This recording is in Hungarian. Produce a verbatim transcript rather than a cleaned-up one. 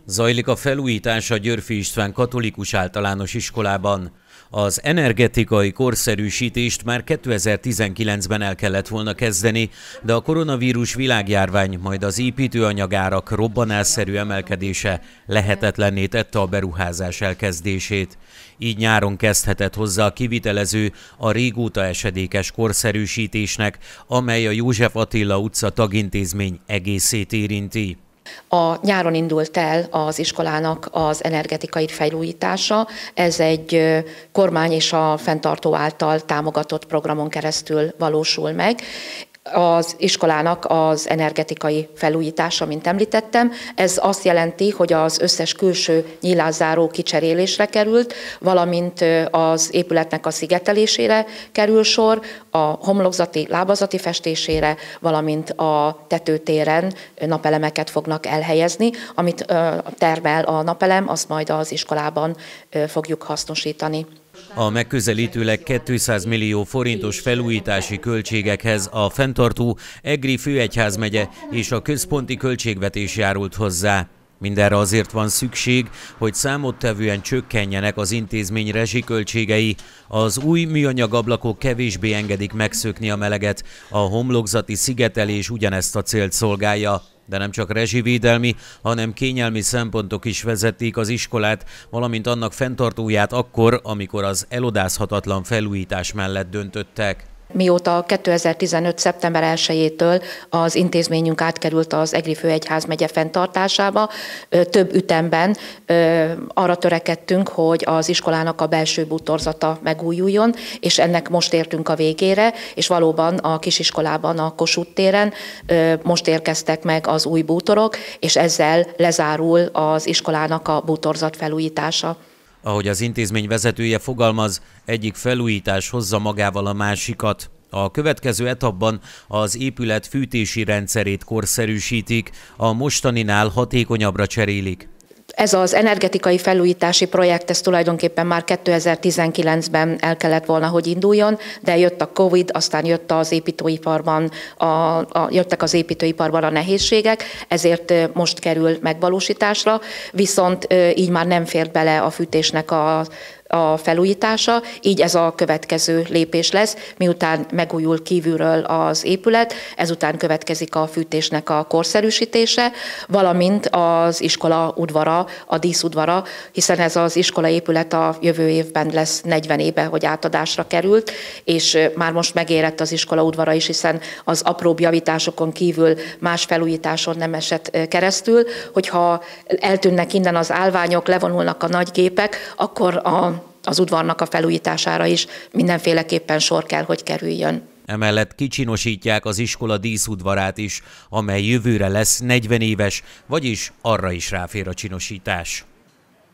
Zajlik a felújítás a Györffy István Katolikus Általános Iskolában. Az energetikai korszerűsítést már kétezer-tizenkilencben el kellett volna kezdeni, de a koronavírus világjárvány, majd az építőanyagárak robbanásszerű emelkedése lehetetlenné tette a beruházás elkezdését. Így nyáron kezdhetett hozzá a kivitelező a régóta esedékes korszerűsítésnek, amely a József Attila utca tagintézmény egészét érinti. A nyáron indult el az iskolának az energetikai felújítása. Ez egy kormány és a fenntartó által támogatott programon keresztül valósul meg. Az iskolának az energetikai felújítása, mint említettem, ez azt jelenti, hogy az összes külső nyílászáró kicserélésre került, valamint az épületnek a szigetelésére kerül sor, a homlokzati, lábazati festésére, valamint a tetőtéren napelemeket fognak elhelyezni, amit termel a napelem, azt majd az iskolában fogjuk hasznosítani. A megközelítőleg kétszáz millió forintos felújítási költségekhez a fenntartó Egri főegyházmegye és a központi költségvetés járult hozzá. Mindenre azért van szükség, hogy számottevően csökkenjenek az intézmény rezsiköltségei. Az új műanyag ablakok kevésbé engedik megszökni a meleget, a homlokzati szigetelés ugyanezt a célt szolgálja. De nem csak rezsivédelmi, hanem kényelmi szempontok is vezették az iskolát, valamint annak fenntartóját akkor, amikor az elodázhatatlan felújítás mellett döntöttek. Mióta kétezer-tizenöt. szeptember elsejétől az intézményünk átkerült az Egri főegyházmegye fenntartásába, több ütemben arra törekedtünk, hogy az iskolának a belső bútorzata megújuljon, és ennek most értünk a végére, és valóban a kisiskolában, a Kossuth téren most érkeztek meg az új bútorok, és ezzel lezárul az iskolának a bútorzat felújítása. Ahogy az intézmény vezetője fogalmaz, egyik felújítás hozza magával a másikat. A következő etapban az épület fűtési rendszerét korszerűsítik, a mostaninál hatékonyabbra cserélik. Ez az energetikai felújítási projekt, ez tulajdonképpen már kétezer-tizenkilencben el kellett volna, hogy induljon, de jött a Covid, aztán jött az építőiparban, a, a, jöttek az építőiparban a nehézségek, ezért most kerül megvalósításra, viszont így már nem fért bele a fűtésnek a a felújítása, így ez a következő lépés lesz, miután megújul kívülről az épület, ezután következik a fűtésnek a korszerűsítése, valamint az iskola udvara, a díszudvara, hiszen ez az iskola épület a jövő évben lesz negyven éve, hogy átadásra került, és már most megérett az iskola udvara is, hiszen az apróbb javításokon kívül más felújításon nem esett keresztül, hogyha eltűnnek innen az állványok, levonulnak a nagy gépek, akkor a az udvarnak a felújítására is mindenféleképpen sor kell, hogy kerüljön. Emellett kicsinosítják az iskola díszudvarát is, amely jövőre lesz negyven éves, vagyis arra is ráfér a csinosítás.